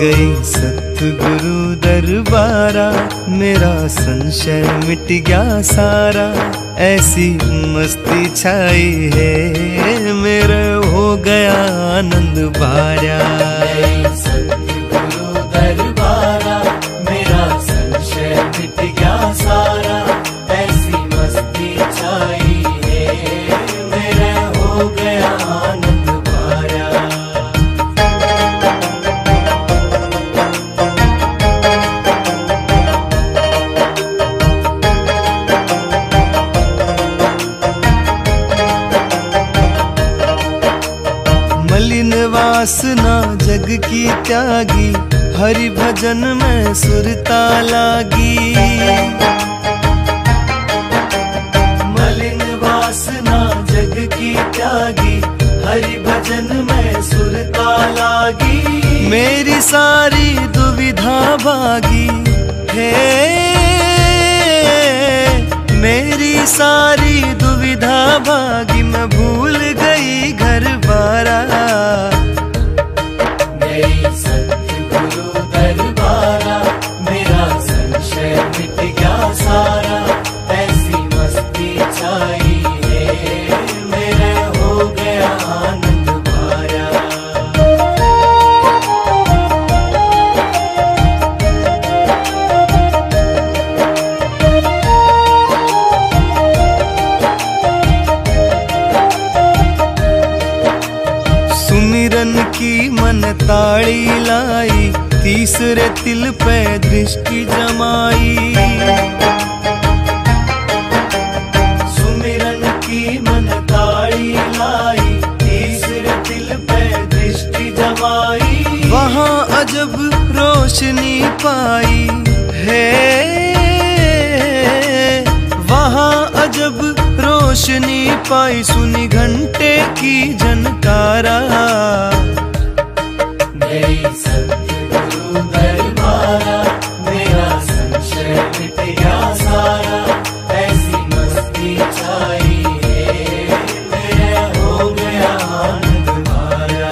गई सतगुरु दरबारा, मेरा संशय मिट गया सारा। ऐसी मस्ती छाई है, मेरा हो गया आनंद भारा। सतगुरु दरबारा, मेरा संशय मिट गया सारा। ऐसी मस्ती छाई है, मेरा हो गया आनंद भारा। मलिन वासना जग की त्यागी, हरि भजन में सुरता लागी। मलिन वासना जग की त्यागी, हरि भजन में सुरता लागी। मेरी सारी दुविधा भागी है, मेरी सारी दुविधा भागी। मैं भूल गई घर बारा। गई सतगुरु दरबारा, मेरा संशय मिट गया सारा। ऐसी मस्ती छाई है, मेरा हो गया आनंद भारा। सुमिरन की मन ताड़ी लाई, तीसरे तिल पे दृष्टि जमाई। सुमिरन की मन ताड़ी लाई, तीसरे तिल पे दृष्टि जमाई। वहाँ अजब रोशनी पाई है, वहाँ अजब रोशनी पाई। सुनी घंटे की झनकारा। गई सतगुरु दरबारा, मेरा संशय मिट गया सारा। ऐसी मस्ती छाई है, मेरा हो गया आनंद भारा।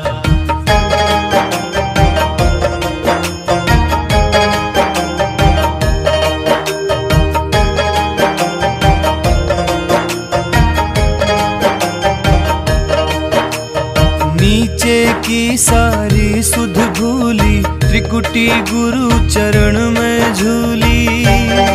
नीचे की सारी सुध भूली, त्रिकुटी गुरु चरण में झूली।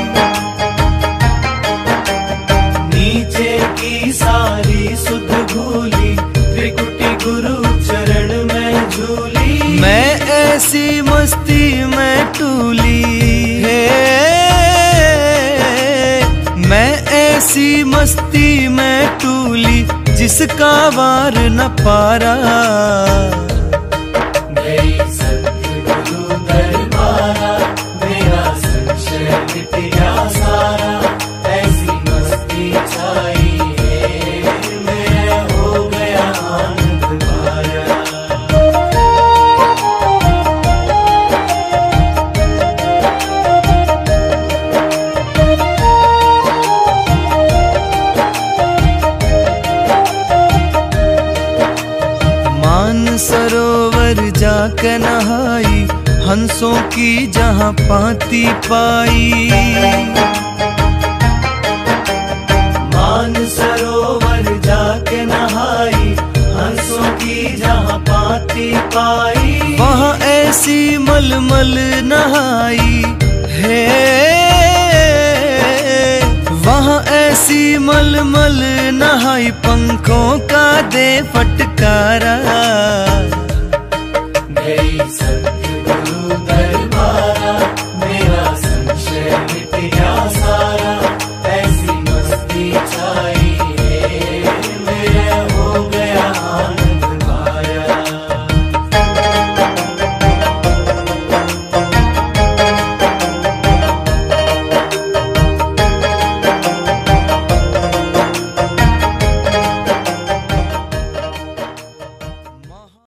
नीचे की सारी सुध भूली, त्रिकुटी गुरु चरण में झूली। मैं ऐसी मस्ती में टूली है, मैं ऐसी मस्ती में टूली, जिसका वार न पारा। गई सतगुरु दरबारा, मेरा संशय मिट गया सारा। ऐसी मस्ती छाई है, मेरा हो गया आनंद भारा। सरोवर जाकर नहाई, हंसों की जहाँ पाती पाई। मान सरोवर जाके नहाई, हंसों की जहाँ पाती पाई। वहाँ ऐसी मलमल नहाई है, वहाँ ऐसी मलमल नहाई। पंखों का दे फटकारा।